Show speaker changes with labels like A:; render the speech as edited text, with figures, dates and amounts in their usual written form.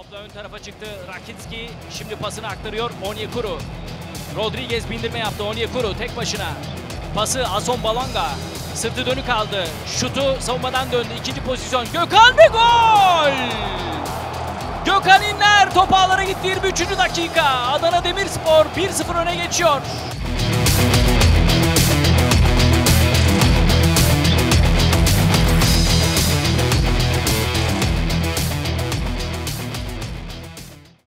A: Topla ön tarafa çıktı. Rakitski şimdi pasını aktarıyor Onyekuru. Rodriguez bindirme yaptı. Onyekuru tek başına. Pası Ason Balanga. Sırtı dönük aldı. Şutu savunmadan döndü. İkinci pozisyon. Gökhan ve gol! Gökhan İnler top ağlara gitti 23. dakika. Adana Demirspor 1-0 öne geçiyor.